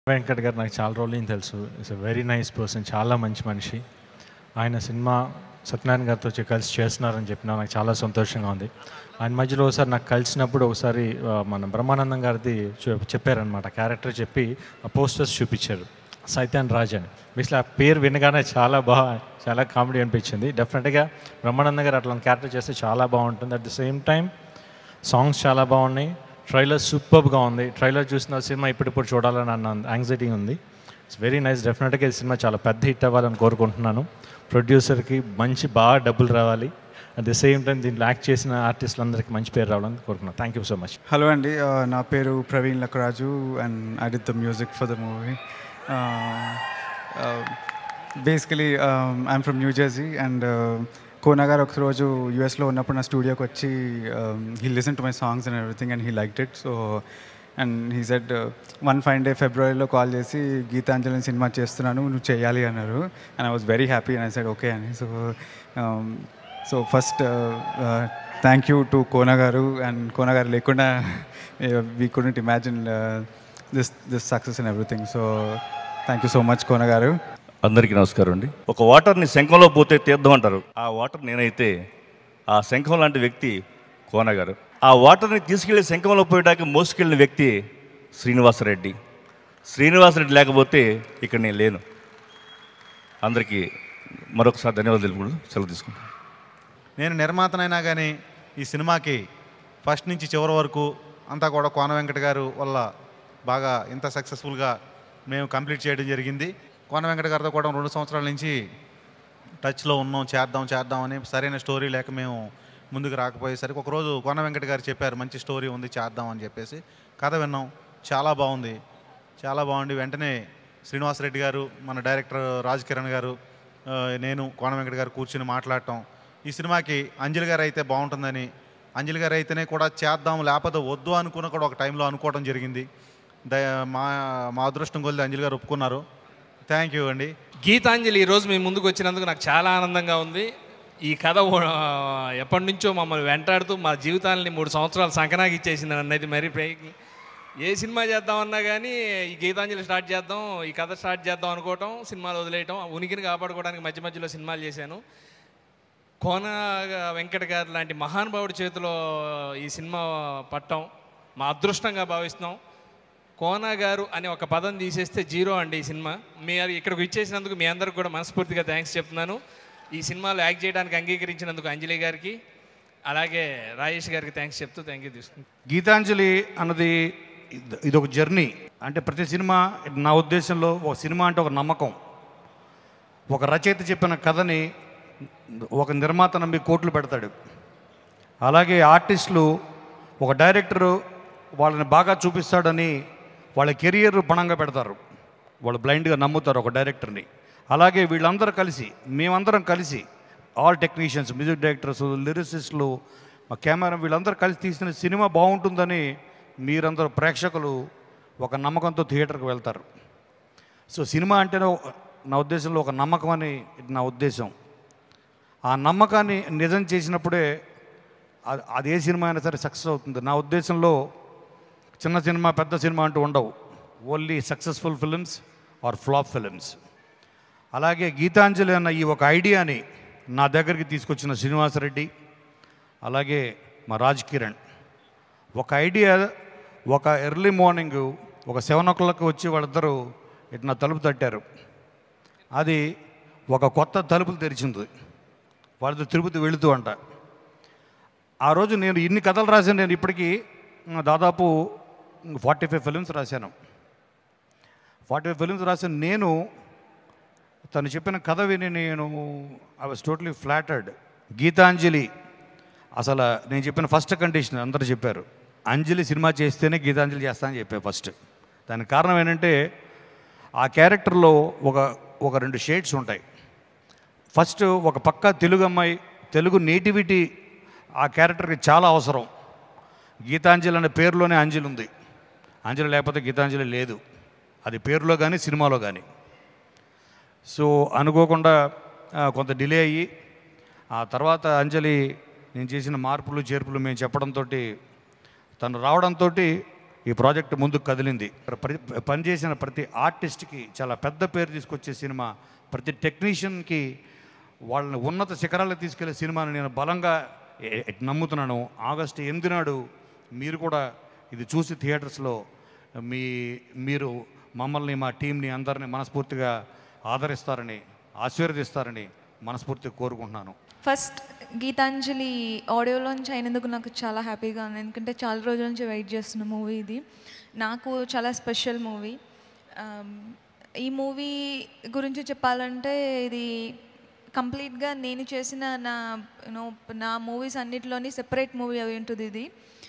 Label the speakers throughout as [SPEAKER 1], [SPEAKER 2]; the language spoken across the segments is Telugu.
[SPEAKER 1] వెంకట్ గారు నాకు చాలా రోజులు తెలుసు. It's a very nice person, చాలా మంచి మనిషి. ఆయన సినిమా సత్యనారాయణ గారితో కలిసి చేస్తున్నారని చెప్పినా నాకు చాలా సంతోషంగా ఉంది. ఆయన మధ్యలో ఒకసారి నాకు కలిసినప్పుడు ఒకసారి మన బ్రహ్మానందం గారిది చెప్పారనమాట, క్యారెక్టర్ చెప్పి ఆ పోస్టర్స్ చూపించారు, సైతాన్ రాజ్ అని. బేసిక్లీ ఆ పేరు వినగానే చాలా కామెడీ అనిపించింది. డెఫినెట్గా బ్రహ్మానందం గారు అట్లాంటి క్యారెక్టర్ చేస్తే చాలా బాగుంటుంది. At the same time songs చాలా బాగున్నాయి. ట్రైలర్ సూపర్గా ఉంది. ట్రైలర్ చూసిన సినిమా ఇప్పుడు చూడాలని అన్న యాంగ్జైటీ ఉంది. It's very nice. డెఫినెట్గా ఈ సినిమా చాలా పెద్ద హిట్ అవ్వాలని కోరుకుంటున్నాను. ప్రొడ్యూసర్కి బాగా డబ్బులు రావాలి. అట్ ది సేమ్ టైం దీంట్లో యాక్ట్ చేసిన ఆర్టిస్టులందరికీ మంచి పేరు రావాలని కోరుకున్నాను. Thank you so much.
[SPEAKER 2] Hello అండి, నా పేరు Praveen Lakkaraju and I did the music for the movie. Basically I'm from New Jersey and Kona garu ఒకరోజు యూఎస్లో ఉన్నప్పుడు నా స్టూడియోకి వచ్చి he listen to my songs and everything and he liked it. So and he said one fine day ఫిబ్రవరిలో కాల్ చేసి గీతాంజలి సినిమా చేస్తున్నాను, నువ్వు చేయాలి అన్నారు. And I was very happy and I said okay అని. So first thank you to Kona garu. And Kona garu లేకుండా we couldn't imagine this success and everything. So thank you so much Kona garu.
[SPEAKER 3] అందరికీ నమస్కారం అండి. ఒక వాటర్ని శంఖంలో పోతే తీర్థం అంటారు. ఆ వాటర్ నేనైతే ఆ శంఖం లాంటి వ్యక్తి కోన గారు. ఆ వాటర్ని తీసుకెళ్లి శంఖంలో పోయడానికి మోసుకెళ్ళిన వ్యక్తి శ్రీనివాసరెడ్డి. శ్రీనివాసరెడ్డి లేకపోతే ఇక్కడ నేను లేను. అందరికీ మరొకసారి ధన్యవాదాలు తెలుపుకుంటూ సెలవు తీసుకుంటాను.
[SPEAKER 4] నేను నిర్మాతనైనా కానీ ఈ సినిమాకి ఫస్ట్ నుంచి చివరి వరకు అంతా కూడా కోన వెంకట గారు వల్ల బాగా ఇంత సక్సెస్ఫుల్గా మేము కంప్లీట్ చేయడం జరిగింది. కోన వెంకట గారితో కూడా 2 సంవత్సరాల నుంచి టచ్లో ఉన్నాం, చేద్దాం అని. సరైన స్టోరీ లేక మేము ముందుకు రాకపోయేసరికి ఒకరోజు కోన వెంకట గారు చెప్పారు, మంచి స్టోరీ ఉంది చేద్దాం అని చెప్పేసి. కథ విన్నాం, చాలా బాగుంది. వెంటనే శ్రీనివాసరెడ్డి గారు, మన డైరెక్టర్ రాజ్ కిరణ్ గారు, నేను కోన వెంకట గారు కూర్చుని మాట్లాడటం, ఈ సినిమాకి అంజలి గారు అయితే బాగుంటుందని, అంజలి గారు అయితేనే కూడా చేద్దాం, లేకపోతే వద్దు అనుకున్న కూడా ఒక టైంలో అనుకోవడం జరిగింది. మా అదృష్టం కొలిది అంజలి గారు ఒప్పుకున్నారు. థ్యాంక్ యూ అండి.
[SPEAKER 5] గీతాంజలి ఈరోజు మీ ముందుకు వచ్చినందుకు నాకు చాలా ఆనందంగా ఉంది. ఈ కథ ఎప్పటి నుంచో మమ్మల్ని వెంటాడుతూ మా జీవితాలని 3 సంవత్సరాలు సంకనాకి ఇచ్చేసింది అన్నది. మరి ఏ సినిమా చేద్దామన్నా కానీ ఈ గీతాంజలి స్టార్ట్ చేద్దాం, ఈ కథ స్టార్ట్ చేద్దాం అనుకోవటం, సినిమాలు వదిలేయటం, ఉనికిని కాపాడుకోవడానికి మధ్యలో సినిమాలు చేశాను. కోన వెంకట గారు లాంటి మహానుభావుడి చేతిలో ఈ సినిమా పట్టం మా అదృష్టంగా భావిస్తున్నాం. కోన గారు అనే ఒక పదం తీసేస్తే జీరో అండి ఈ సినిమా. మీరు ఇక్కడికి ఇచ్చేసినందుకు మీ అందరికి కూడా మనస్ఫూర్తిగా థ్యాంక్స్ చెప్తున్నాను. ఈ సినిమాలో యాక్ట్ చేయడానికి అంగీకరించినందుకు అంజలి గారికి, అలాగే రాజేష్ గారికి థ్యాంక్స్ చెప్తూ థ్యాంక్ యూ తీసుకుంటాను.
[SPEAKER 6] గీతాంజలి అన్నది ఇదొక జర్నీ. అంటే ప్రతి సినిమా నా ఉద్దేశంలో ఒక సినిమా అంటే ఒక నమ్మకం. ఒక రచయిత చెప్పిన కథని ఒక నిర్మాత నమ్మి కోట్లు పెడతాడు. అలాగే ఆర్టిస్టులు ఒక డైరెక్టరు వాళ్ళని బాగా చూపిస్తాడని వాళ్ళ కెరియర్ పణంగా పెడతారు. వాళ్ళు బ్లైండ్గా నమ్ముతారు ఒక డైరెక్టర్ని. అలాగే వీళ్ళందరూ కలిసి, మేమందరం కలిసి, ఆల్ టెక్నీషియన్స్, మ్యూజిక్ డైరెక్టర్స్, లిరిసిస్టులు, మా కెమెరా, వీళ్ళందరూ కలిసి తీసిన సినిమా బాగుంటుందని మీరందరూ ప్రేక్షకులు ఒక నమ్మకంతో థియేటర్కి వెళ్తారు. సో సినిమా అంటేనే నా ఉద్దేశంలో ఒక నమ్మకం అని నా ఉద్దేశం. ఆ నమ్మకాన్ని నిజం చేసినప్పుడే అది ఏ సినిమా అయినా సరే సక్సెస్ అవుతుంది. నా ఉద్దేశంలో చిన్న సినిమా పెద్ద సినిమా అంటూ ఉండవు. Only successful films or flop films. అలాగే గీతాంజలి అన్న ఈ ఒక ఐడియాని నా దగ్గరికి తీసుకొచ్చిన శ్రీనివాసరెడ్డి, అలాగే మా రాజ్ కిరణ్, ఒక ఐడియా ఒక ఎర్లీ మార్నింగ్ ఒక 7 o'clock వచ్చి వాళ్ళిద్దరూ ఇటు నా తలుపు తట్టారు. అది ఒక కొత్త తలుపులు తెరిచింది. వాళ్ళతో తిరుపతి వెళుతూ అంట. ఆ రోజు నేను ఇన్ని కథలు రాశాను. నేను ఇప్పటికీ దాదాపు 45 ఫిలిమ్స్ రాశాను. 45 ఫిలిమ్స్ రాశాను. నేను తను చెప్పిన కథ విని I was totally flattered. Geethanjali అసలు నేను చెప్పిన ఫస్ట్ కండిషన్ అందరూ చెప్పారు, అంజలి సినిమా చేస్తేనే గీతాంజలి చేస్తానని చెప్పాను ఫస్ట్. దానికి కారణం ఏంటంటే ఆ క్యారెక్టర్లో ఒక 2 షేడ్స్ ఉంటాయి. ఫస్ట్ ఒక పక్క తెలుగు అమ్మాయి, తెలుగు నేటివిటీ ఆ క్యారెక్టర్కి చాలా అవసరం. గీతాంజలి అనే పేరులోనే అంజలి ఉంది. అంజలి లేకపోతే గీతాంజలి లేదు. అది పేరులో కానీ సినిమాలో కానీ. సో అనుకోకుండా కొంత డిలే అయ్యి ఆ తర్వాత అంజలి నేను చేసిన మార్పులు చేర్పులు మేము చెప్పడంతో తను రావడంతో ఈ ప్రాజెక్ట్ ముందుకు కదిలింది. పనిచేసిన ప్రతి ఆర్టిస్ట్కి చాలా పెద్ద పేరు తీసుకొచ్చే సినిమా, ప్రతి టెక్నీషియన్కి వాళ్ళని ఉన్నత శిఖరాలకు తీసుకెళ్లే సినిమాని నేను బలంగా నమ్ముతున్నాను. ఆగస్టు 8 నాడు మీరు కూడా ఇది చూసి థియేటర్స్లో మీరు మమ్మల్ని, మా టీంని అందరినీ మనస్ఫూర్తిగా ఆదరిస్తారని, ఆశీర్వదిస్తారని మనస్ఫూర్తిగా కోరుకుంటున్నాను.
[SPEAKER 7] ఫస్ట్ గీతాంజలి ఆడియో లాంచ్ అయినందుకు నాకు చాలా హ్యాపీగా ఉంది. ఎందుకంటే చాలా రోజుల నుంచి వెయిట్ చేస్తున్న మూవీ ఇది. నాకు చాలా స్పెషల్ మూవీ. ఈ మూవీ గురించి చెప్పాలంటే ఇది కంప్లీట్గా నేను చేసిన నా మూవీస్ అన్నిటిలోని సెపరేట్ మూవీ అయి ఉంటుంది ఇది.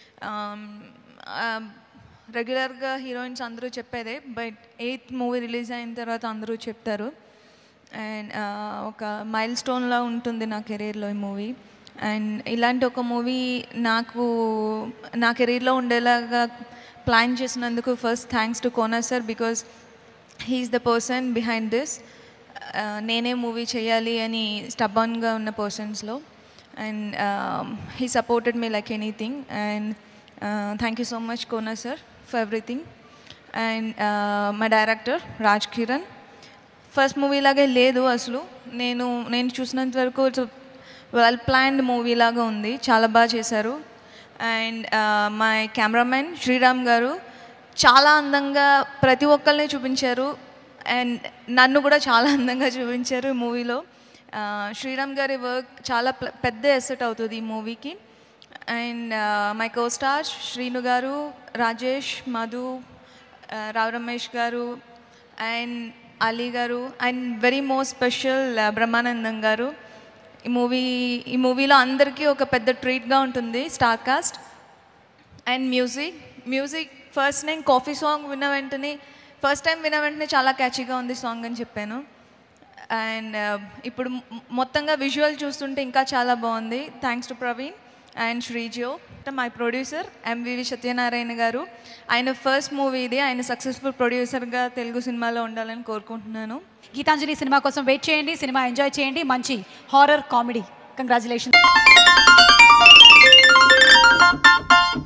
[SPEAKER 7] రెగ్యులర్గా హీరోయిన్స్ అందరూ చెప్పేదే, బట్ 8th మూవీ రిలీజ్ అయిన తర్వాత అందరూ చెప్తారు. అండ్ ఒక మైల్ స్టోన్లా ఉంటుంది నా కెరీర్లో ఈ మూవీ. అండ్ ఇలాంటి ఒక మూవీ నా కెరీర్లో ఉండేలాగా ప్లాన్ చేసినందుకు first thanks to Kona sir, because he's the person behind this. నేనే మూవీ చేయాలి అని స్టబన్గా ఉన్న పర్సన్స్లో. And he supported me like anything. And thank you so much Kona sir for everything. And మా director Raj Kiran, first movie లాగే లేదు అసలు. నేను చూసినంత వరకు వెల్ ప్లాన్డ్ మూవీ లాగా ఉంది, చాలా బాగా చేశారు. అండ్ మై కెమెరామెన్ శ్రీరామ్ గారు చాలా అందంగా ప్రతి ఒక్కరిని చూపించారు. అండ్ నన్ను కూడా చాలా అందంగా చూపించారు ఈ మూవీలో. శ్రీరామ్ గారి వర్క్ చాలా పెద్ద ఎసెట్ అవుతుంది ఈ మూవీకి. And my co stars Srinu garu, Rajesh, Madhu, Rao Ramesh garu, and Ali garu, and very most special Brahmanandam garu. ఈ మూవీలో అందరికీ ఒక పెద్ద ట్రీట్గా ఉంటుంది star cast. And music first నేను కాఫీ సాంగ్ ఫస్ట్ టైం విన్న వెంటనే చాలా క్యాచీగా ఉంది సాంగ్ అని చెప్పాను. అండ్ ఇప్పుడు మొత్తంగా విజువల్ చూస్తుంటే ఇంకా చాలా బాగుంది. Thanks to Praveen and Srijo. My producer MVV Satyanarayana garu. ఆయన ఫస్ట్ మూవీ ఇది. ఆయన సక్సెస్ఫుల్ ప్రొడ్యూసర్గా తెలుగు సినిమాలో ఉండాలని కోరుకుంటున్నాను.
[SPEAKER 8] గీతాంజలి సినిమా కోసం వెయిట్ చేయండి, సినిమా ఎంజాయ్ చేయండి. మంచి హారర్ కామెడీ. కంగ్రాచులేషన్.